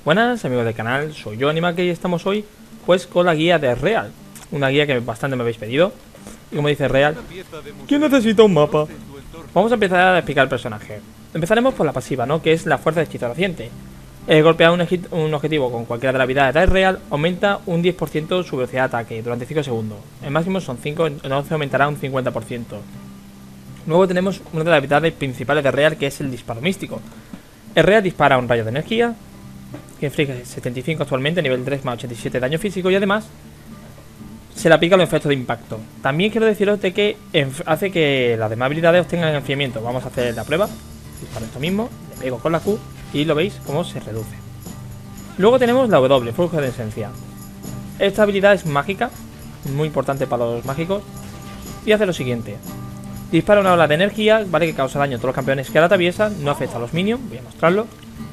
Buenas amigos del canal, soy yo Animake y estamos hoy pues con la guía de Real. Una guía que bastante me habéis pedido. Y como dice Real, ¿quién necesita un mapa? Vamos a empezar a explicar el personaje. Empezaremos por la pasiva, ¿no? Que es la fuerza de hechizo reciente. Golpear un objetivo con cualquiera de las habilidades de Real aumenta un 10% su velocidad de ataque durante 5 segundos. El máximo son 5, entonces aumentará un 50%. Luego tenemos una de las habilidades principales de Real, que es el disparo místico. El Real dispara un rayo de energía que inflige 75 actualmente, nivel 3 más 87 de daño físico, y además se le aplica los efectos de impacto. También quiero deciros de que hace que las demás habilidades obtengan enfriamiento. Vamos a hacer la prueba. Disparo esto mismo, le pego con la Q y lo veis cómo se reduce. Luego tenemos la W, flujo de esencia. Esta habilidad es mágica, muy importante para los mágicos, y hace lo siguiente. Dispara una ola de energía, ¿vale? Que causa daño a todos los campeones que la atraviesan, no afecta a los minions, voy a mostrarlo.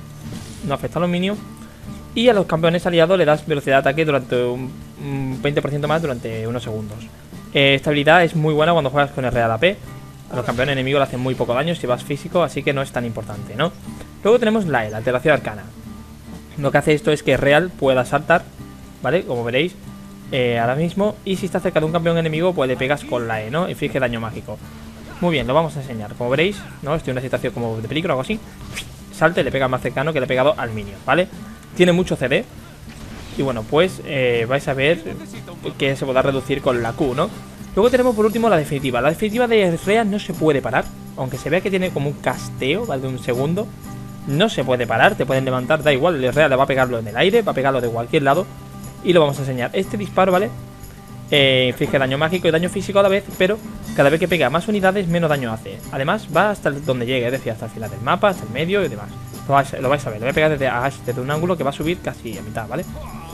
No afecta a los minions. Y a los campeones aliados le das velocidad de ataque durante un 20% más durante unos segundos. Esta habilidad es muy buena cuando juegas con el Real AP. A los campeones enemigos le hacen muy poco daño si vas físico, así que no es tan importante, ¿no? Luego tenemos la E, la alteración arcana. Lo que hace esto es que Real pueda saltar, ¿vale? Como veréis ahora mismo. Y si está cerca de un campeón enemigo, pues le pegas con la E, ¿no? Inflige daño mágico. Muy bien, lo vamos a enseñar. Como veréis, ¿no? Estoy en una situación como de peligro o algo así. Salte, le pega más cercano que le he pegado al minion, ¿vale? Tiene mucho CD. Y bueno, pues vais a ver que se podrá reducir con la Q, ¿no? Luego tenemos por último la definitiva. La definitiva de Real no se puede parar. Aunque se vea que tiene como un casteo, ¿vale? De un segundo. No se puede parar, te pueden levantar, da igual. El Real le va a pegarlo en el aire, va a pegarlo de cualquier lado. Y lo vamos a enseñar. Este disparo, ¿vale? Inflige daño mágico y daño físico a la vez, pero cada vez que pega más unidades, menos daño hace. Además, va hasta donde llegue, es decir, hasta el final del mapa, hasta el medio y demás. Lo vais a ver, lo voy a pegar desde un ángulo que va a subir casi a mitad, ¿vale?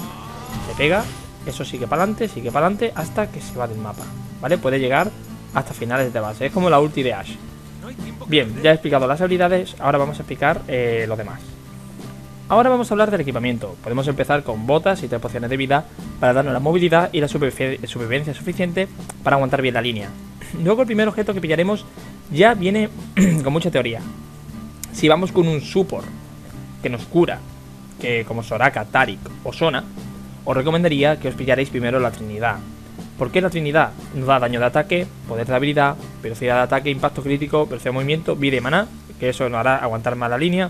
Le pega, eso sigue para adelante, hasta que se va del mapa, ¿vale? Puede llegar hasta finales de base, es como la ulti de Ash. Bien, ya he explicado las habilidades, ahora vamos a explicar lo demás. Ahora vamos a hablar del equipamiento. Podemos empezar con botas y 3 pociones de vida para darnos la movilidad y la supervivencia suficiente para aguantar bien la línea. Luego el primer objeto que pillaremos ya viene con mucha teoría. Si vamos con un support que nos cura, que como Soraka, Taric o Sona, os recomendaría que os pillaréis primero la Trinidad. ¿Por qué la Trinidad? Nos da daño de ataque, poder de habilidad, velocidad de ataque, impacto crítico, velocidad de movimiento, vida y maná, que eso nos hará aguantar más la línea.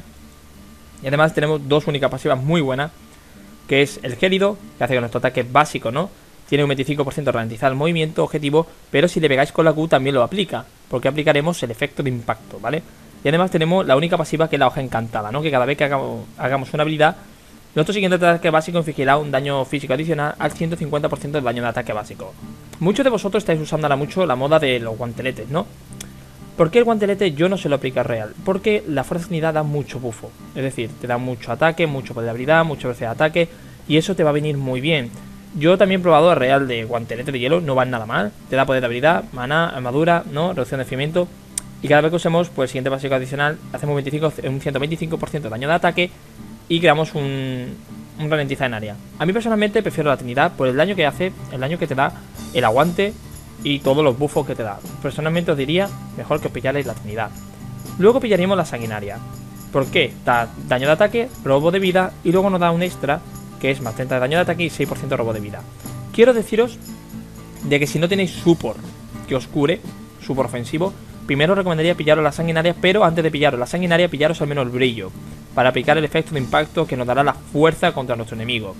Y además tenemos dos únicas pasivas muy buenas, que es el gélido, que hace que nuestro ataque básico, ¿no? Tiene un 25% de ralentizar el movimiento objetivo, pero si le pegáis con la Q también lo aplica, porque aplicaremos el efecto de impacto, ¿vale? Y además tenemos la única pasiva, que es la hoja encantada, ¿no? Que cada vez que hagamos una habilidad, nuestro siguiente ataque básico infligirá un daño físico adicional al 150% del daño de ataque básico. Muchos de vosotros estáis usando ahora mucho la moda de los guanteletes, ¿no? ¿Por qué el guantelete yo no se lo aplico a Real? Porque la fuerza de unidad da mucho bufo. Es decir, te da mucho ataque, mucho poder de habilidad, mucha velocidad de ataque, y eso te va a venir muy bien. Yo también he probado a Real de guantelete de hielo, no van nada mal. Te da poder de habilidad, maná, armadura, ¿no? Reducción de enfriamiento. Y cada vez que usemos, pues el siguiente básico adicional, hacemos un 125% de daño de ataque y creamos un ralentizar en área. A mí personalmente prefiero la Trinidad por el daño que hace, el daño que te da, el aguante y todos los buffos que te da. Personalmente os diría mejor que os pillarais la Trinidad. Luego pillaríamos la Sanguinaria. ¿Por qué? Da daño de ataque, robo de vida y luego nos da un extra que es más 30 de daño de ataque y 6% de robo de vida. Quiero deciros de que si no tenéis support que os cure, support ofensivo, primero os recomendaría pillaros la Sanguinaria, pero antes de pillaros la Sanguinaria, pillaros al menos el brillo, para aplicar el efecto de impacto que nos dará la fuerza contra nuestro enemigo.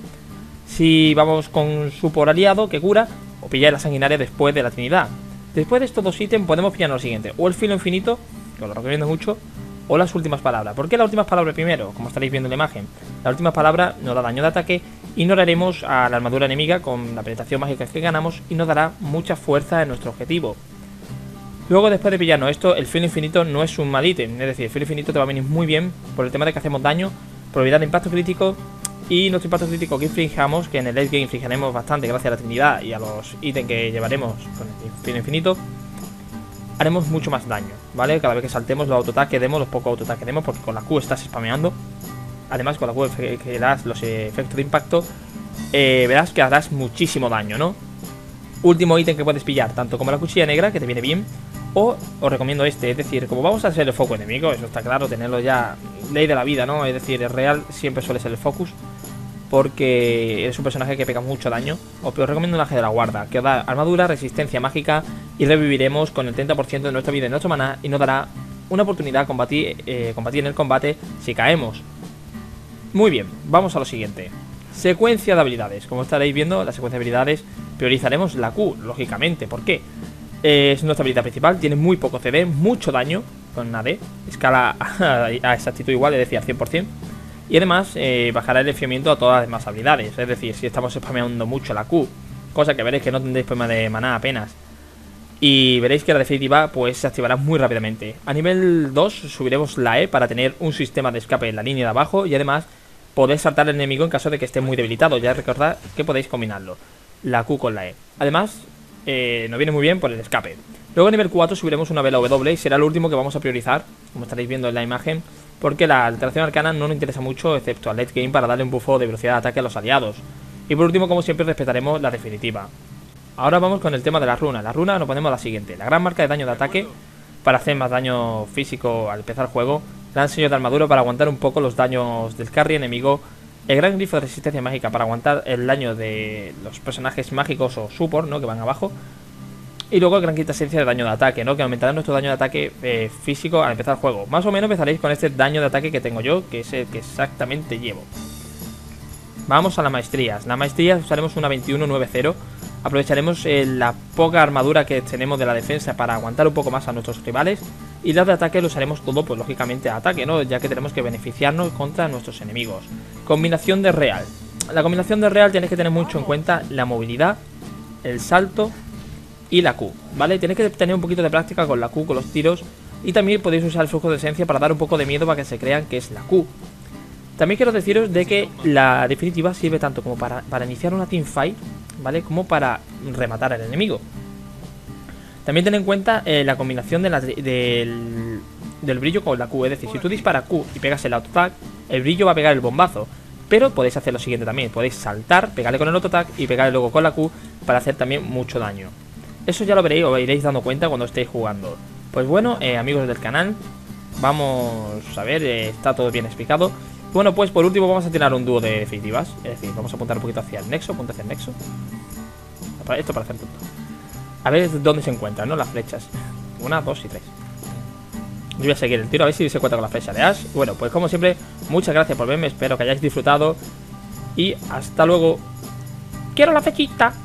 Si vamos con support aliado que cura, o pilláis la Sanguinaria después de la Trinidad. Después de estos dos ítems podemos pillar lo siguiente, o el filo infinito, que os lo recomiendo mucho, o las últimas palabras. ¿Por qué las últimas palabras primero? Como estaréis viendo en la imagen, la última palabra nos da daño de ataque, ignoraremos a la armadura enemiga con la penetración mágica que ganamos y nos dará mucha fuerza en nuestro objetivo. Luego, después de pillarnos esto, el filo infinito no es un mal ítem, es decir, el filo infinito te va a venir muy bien por el tema de que hacemos daño, probabilidad de impacto crítico y nuestro impacto crítico que inflijamos, que en el late game inflijaremos bastante gracias a la Trinidad y a los ítems que llevaremos con el filo infinito, haremos mucho más daño, ¿vale? Cada vez que saltemos los autoataques que demos, los pocos autoataques que demos, porque con la Q estás spameando. Además, con la Q que das los efectos de impacto, verás que harás muchísimo daño, ¿no? Último ítem que puedes pillar, tanto como la cuchilla negra, que te viene bien, O os recomiendo este, es decir, como vamos a ser el foco enemigo, eso está claro, tenerlo ya, ley de la vida, ¿no? Es decir, el real siempre suele ser el focus, porque es un personaje que pega mucho daño. Os recomiendo un Ángel de la Guarda, que os da armadura, resistencia mágica y reviviremos con el 30% de nuestra vida y nuestro maná, y nos dará una oportunidad a combatir en el combate si caemos. Muy bien, vamos a lo siguiente. Secuencia de habilidades. Como estaréis viendo, la secuencia de habilidades priorizaremos la Q, lógicamente. ¿Por qué? Es nuestra habilidad principal, tiene muy poco CD, mucho daño con una D, escala a exactitud igual, es decir, al 100%. Y además bajará el enfriamiento a todas las demás habilidades. Es decir, si estamos spameando mucho la Q, cosa que veréis que no tendréis problema de maná apenas, y veréis que la definitiva pues se activará muy rápidamente. A nivel 2 subiremos la E para tener un sistema de escape en la línea de abajo, y además podéis saltar al enemigo en caso de que esté muy debilitado. Ya recordad que podéis combinarlo, la Q con la E. Además nos viene muy bien por el escape. Luego a nivel 4 subiremos una vela W y será lo último que vamos a priorizar, como estaréis viendo en la imagen, porque la alteración arcana no nos interesa mucho, excepto al late game, para darle un buffo de velocidad de ataque a los aliados. Y por último, como siempre, respetaremos la definitiva. Ahora vamos con el tema de las runas. La runa nos ponemos la siguiente: la gran marca de daño de ataque para hacer más daño físico al empezar el juego, gran sello de armadura para aguantar un poco los daños del carry enemigo, el gran grifo de resistencia mágica para aguantar el daño de los personajes mágicos o support, ¿no?, que van abajo. Y luego el gran quitasencia de daño de ataque, ¿no?, que aumentará nuestro daño de ataque físico al empezar el juego. Más o menos empezaréis con este daño de ataque que tengo yo, que es el que exactamente llevo. Vamos a las maestrías. Las maestrías usaremos una 2190. Aprovecharemos la poca armadura que tenemos de la defensa para aguantar un poco más a nuestros rivales. Y las de ataque lo usaremos todo, pues lógicamente a ataque, ¿no?, ya que tenemos que beneficiarnos contra nuestros enemigos. Combinación de real. La combinación de real tenéis que tener mucho en cuenta la movilidad, el salto y la Q, ¿vale? Tenéis que tener un poquito de práctica con la Q, con los tiros. Y también podéis usar el flujo de esencia para dar un poco de miedo para que se crean que es la Q. También quiero deciros de que la definitiva sirve tanto como para iniciar una teamfight, ¿vale?, como para rematar al enemigo. También ten en cuenta la combinación del brillo con la Q. Es decir, si tú disparas Q y pegas el autoattack, el brillo va a pegar el bombazo. Pero podéis hacer lo siguiente también: podéis saltar, pegarle con el autoattack y pegarle luego con la Q para hacer también mucho daño. Eso ya lo veréis, os iréis dando cuenta cuando estéis jugando. Pues bueno, amigos del canal, vamos a ver, está todo bien explicado. Bueno, pues por último vamos a tirar un dúo de definitivas. Es decir, vamos a apuntar un poquito hacia el nexo, apunta hacia el nexo. Esto para hacer tonto. A ver dónde se encuentran, ¿no?, las flechas. 1, 2 y 3. Yo voy a seguir el tiro a ver si se encuentra con la flecha de Ash. Bueno, pues como siempre, muchas gracias por verme, espero que hayáis disfrutado y hasta luego. ¡Quiero la flechita!